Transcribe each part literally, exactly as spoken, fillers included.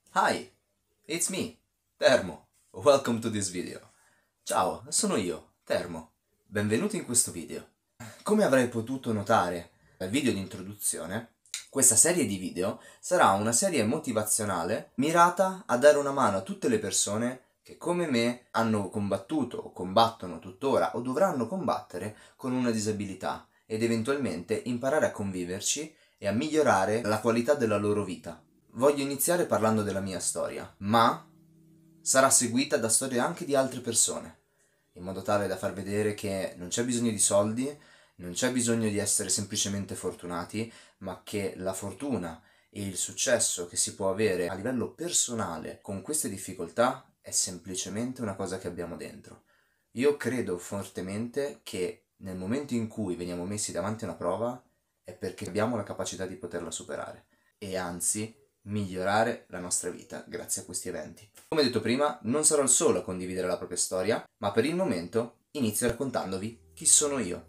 Hi, it's me, Termo. Welcome to this video. Ciao, sono io, Termo. Benvenuti in questo video. Come avrai potuto notare dal video di introduzione, questa serie di video sarà una serie motivazionale mirata a dare una mano a tutte le persone che come me hanno combattuto o combattono tuttora o dovranno combattere con una disabilità ed eventualmente imparare a conviverci e a migliorare la qualità della loro vita. Voglio iniziare parlando della mia storia, ma sarà seguita da storie anche di altre persone, in modo tale da far vedere che non c'è bisogno di soldi, non c'è bisogno di essere semplicemente fortunati, ma che la fortuna e il successo che si può avere a livello personale con queste difficoltà è semplicemente una cosa che abbiamo dentro. Io credo fortemente che nel momento in cui veniamo messi davanti a una prova è perché abbiamo la capacità di poterla superare e anzi migliorare la nostra vita grazie a questi eventi. Come detto prima, non sarò il solo a condividere la propria storia, ma per il momento inizio raccontandovi chi sono io.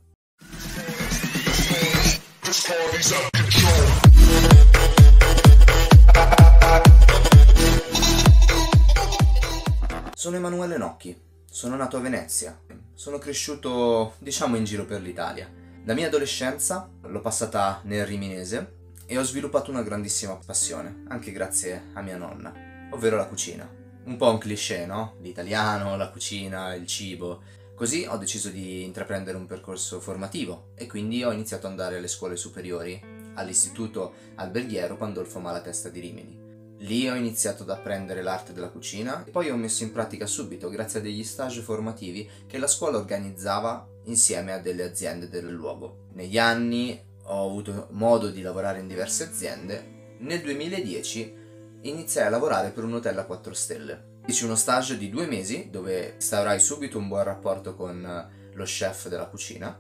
Sono Emanuele Nocchi, sono nato a Venezia, sono cresciuto diciamo in giro per l'Italia. La mia adolescenza l'ho passata nel Riminese e ho sviluppato una grandissima passione, anche grazie a mia nonna, ovvero la cucina. Un po' un cliché, no? L'italiano, la cucina, il cibo. Così ho deciso di intraprendere un percorso formativo e quindi ho iniziato ad andare alle scuole superiori, all'istituto alberghiero Pandolfo Malatesta di Rimini. Lì ho iniziato ad apprendere l'arte della cucina e poi ho messo in pratica subito grazie a degli stage formativi che la scuola organizzava insieme a delle aziende del luogo. Negli anni ho avuto modo di lavorare in diverse aziende. Nel duemiladieci iniziai a lavorare per un hotel a quattro stelle. Feci uno stage di due mesi dove instaurai subito un buon rapporto con lo chef della cucina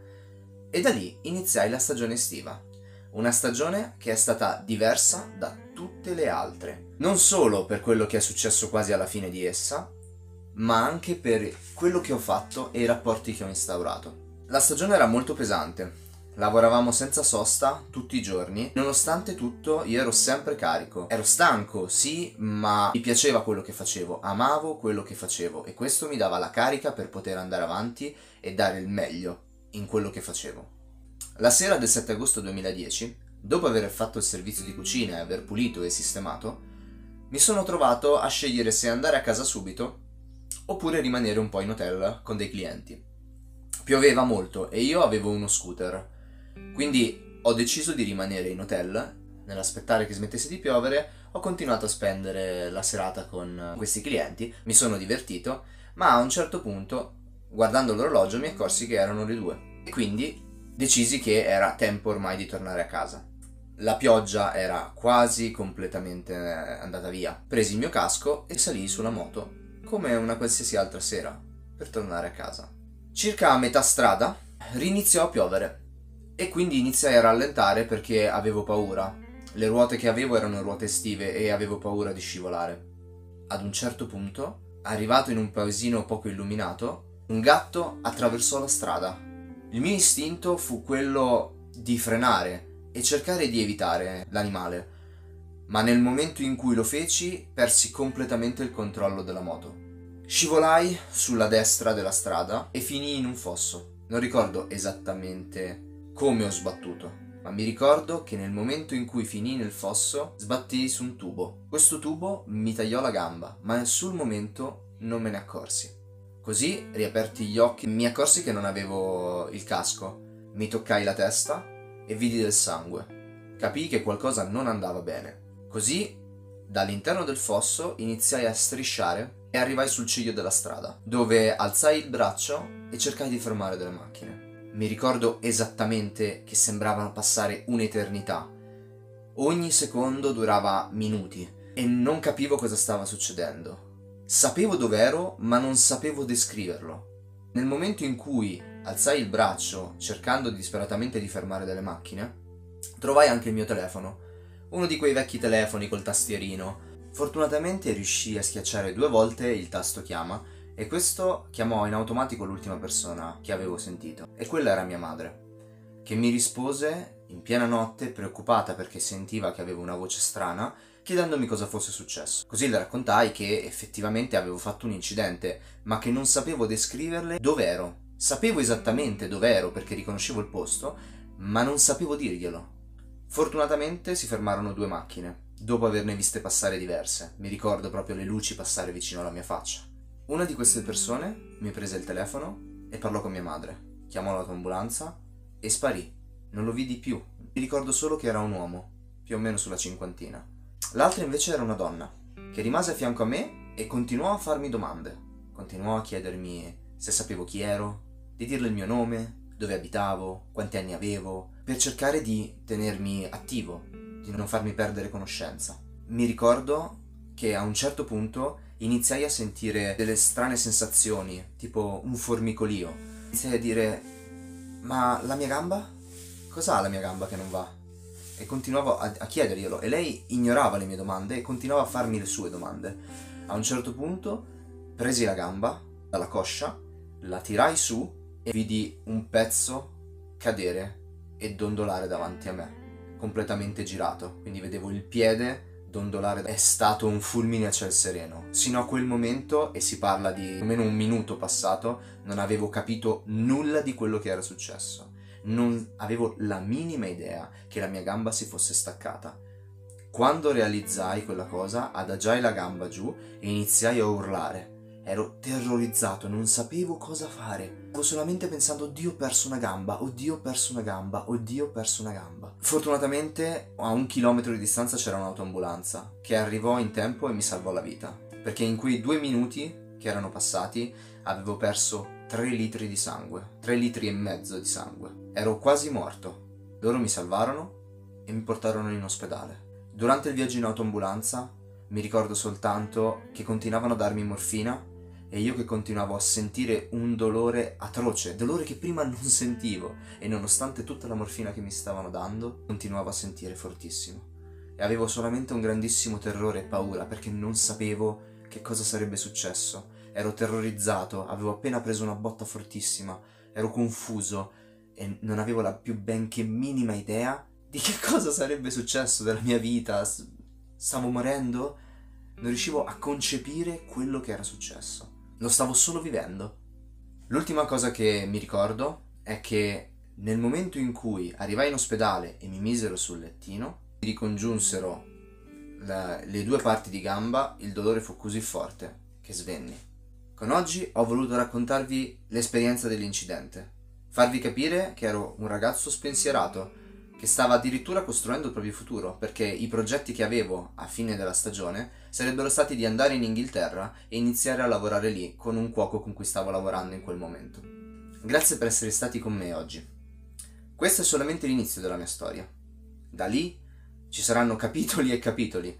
e da lì iniziai la stagione estiva. Una stagione che è stata diversa da tutte le altre, non solo per quello che è successo quasi alla fine di essa, ma anche per quello che ho fatto e i rapporti che ho instaurato. La stagione era molto pesante, lavoravamo senza sosta tutti i giorni, nonostante tutto io ero sempre carico. Ero stanco, sì, ma mi piaceva quello che facevo, amavo quello che facevo e questo mi dava la carica per poter andare avanti e dare il meglio in quello che facevo. La sera del sette agosto duemiladieci, dopo aver fatto il servizio di cucina e aver pulito e sistemato, mi sono trovato a scegliere se andare a casa subito oppure rimanere un po' in hotel con dei clienti. Pioveva molto e io avevo uno scooter, quindi ho deciso di rimanere in hotel. Nell'aspettare che smettesse di piovere ho continuato a spendere la serata con questi clienti, mi sono divertito, ma a un certo punto, guardando l'orologio, mi accorsi che erano le due e quindi decisi che era tempo ormai di tornare a casa. La pioggia era quasi completamente andata via. Presi il mio casco e salii su una moto, come una qualsiasi altra sera, per tornare a casa. Circa a metà strada riniziò a piovere e quindi iniziai a rallentare perché avevo paura. Le ruote che avevo erano ruote estive e avevo paura di scivolare. Ad un certo punto, arrivato in un paesino poco illuminato, un gatto attraversò la strada. Il mio istinto fu quello di frenare e cercare di evitare l'animale, ma nel momento in cui lo feci persi completamente il controllo della moto. Scivolai sulla destra della strada e finii in un fosso. Non ricordo esattamente come ho sbattuto, ma mi ricordo che nel momento in cui finii nel fosso sbattii su un tubo. Questo tubo mi tagliò la gamba, ma sul momento non me ne accorsi. Così, riaperti gli occhi, mi accorsi che non avevo il casco. Mi toccai la testa e vidi del sangue. Capii che qualcosa non andava bene. Così, dall'interno del fosso, iniziai a strisciare e arrivai sul ciglio della strada, dove alzai il braccio e cercai di fermare delle macchine. Mi ricordo esattamente che sembravano passare un'eternità. Ogni secondo durava minuti e non capivo cosa stava succedendo. Sapevo dove ero, ma non sapevo descriverlo. Nel momento in cui alzai il braccio, cercando disperatamente di fermare delle macchine, trovai anche il mio telefono. Uno di quei vecchi telefoni col tastierino. Fortunatamente riuscii a schiacciare due volte il tasto chiama e questo chiamò in automatico l'ultima persona che avevo sentito. E quella era mia madre, che mi rispose in piena notte, preoccupata perché sentiva che avevo una voce strana, chiedendomi cosa fosse successo. Così le raccontai che effettivamente avevo fatto un incidente, ma che non sapevo descriverle dov'ero. Sapevo esattamente dov'ero perché riconoscevo il posto, ma non sapevo dirglielo. Fortunatamente si fermarono due macchine, dopo averne viste passare diverse. Mi ricordo proprio le luci passare vicino alla mia faccia. Una di queste persone mi prese il telefono e parlò con mia madre, chiamò l'autoambulanza e sparì. Non lo vidi più. Mi ricordo solo che era un uomo, più o meno sulla cinquantina. L'altra invece era una donna, che rimase a fianco a me e continuò a farmi domande. Continuò a chiedermi se sapevo chi ero, di dirle il mio nome, dove abitavo, quanti anni avevo, per cercare di tenermi attivo, di non farmi perdere conoscenza. Mi ricordo che a un certo punto iniziai a sentire delle strane sensazioni, tipo un formicolio. Iniziai a dire: ma la mia gamba? Cos'ha la mia gamba che non va? E continuavo a, a chiederglielo, e lei ignorava le mie domande e continuava a farmi le sue domande. A un certo punto presi la gamba dalla coscia, la tirai su e vidi un pezzo cadere e dondolare davanti a me, completamente girato. Quindi vedevo il piede dondolare. È stato un fulmine a ciel sereno. Sino a quel momento, e si parla di almeno un minuto passato, non avevo capito nulla di quello che era successo. Non avevo la minima idea che la mia gamba si fosse staccata. Quando realizzai quella cosa, adagiai la gamba giù e iniziai a urlare. Ero terrorizzato, non sapevo cosa fare. Stavo solamente pensando: oddio, ho perso una gamba, oddio, ho perso una gamba, oddio, ho perso una gamba. Fortunatamente a un chilometro di distanza c'era un'autoambulanza che arrivò in tempo e mi salvò la vita, perché in quei due minuti che erano passati avevo perso tre litri di sangue, tre litri e mezzo di sangue. Ero quasi morto. Loro mi salvarono e mi portarono in ospedale. Durante il viaggio in autoambulanza mi ricordo soltanto che continuavano a darmi morfina e io che continuavo a sentire un dolore atroce, dolore che prima non sentivo, e nonostante tutta la morfina che mi stavano dando, continuavo a sentire fortissimo. E avevo solamente un grandissimo terrore e paura perché non sapevo che cosa sarebbe successo. Ero terrorizzato, avevo appena preso una botta fortissima, ero confuso e non avevo la più benché minima idea di che cosa sarebbe successo della mia vita. Stavo morendo? Non riuscivo a concepire quello che era successo. Lo stavo solo vivendo. L'ultima cosa che mi ricordo è che nel momento in cui arrivai in ospedale e mi misero sul lettino, mi ricongiunsero la, le due parti di gamba, il dolore fu così forte che svenni. Con oggi ho voluto raccontarvi l'esperienza dell'incidente, farvi capire che ero un ragazzo spensierato, che stava addirittura costruendo il proprio futuro, perché i progetti che avevo a fine della stagione sarebbero stati di andare in Inghilterra e iniziare a lavorare lì con un cuoco con cui stavo lavorando in quel momento. Grazie per essere stati con me oggi. Questo è solamente l'inizio della mia storia. Da lì ci saranno capitoli e capitoli,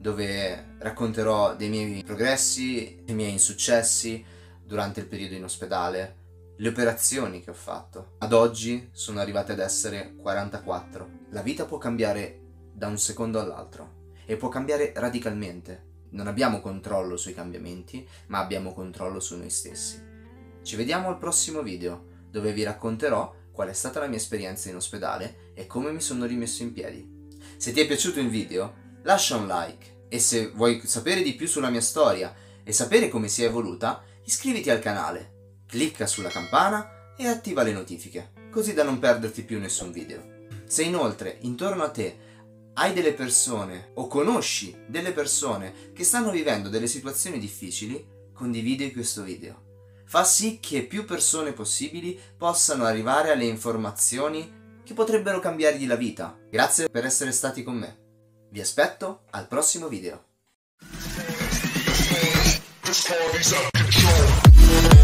dove racconterò dei miei progressi, dei miei insuccessi durante il periodo in ospedale, le operazioni che ho fatto. Ad oggi sono arrivate ad essere quarantaquattro. La vita può cambiare da un secondo all'altro e può cambiare radicalmente. Non abbiamo controllo sui cambiamenti, ma abbiamo controllo su noi stessi. Ci vediamo al prossimo video, dove vi racconterò qual è stata la mia esperienza in ospedale e come mi sono rimesso in piedi. Se ti è piaciuto il video, lascia un like, e se vuoi sapere di più sulla mia storia e sapere come si è evoluta, iscriviti al canale. Clicca sulla campana e attiva le notifiche, così da non perderti più nessun video. Se inoltre intorno a te hai delle persone o conosci delle persone che stanno vivendo delle situazioni difficili, condividi questo video. Fa sì che più persone possibili possano arrivare alle informazioni che potrebbero cambiargli la vita. Grazie per essere stati con me. Vi aspetto al prossimo video.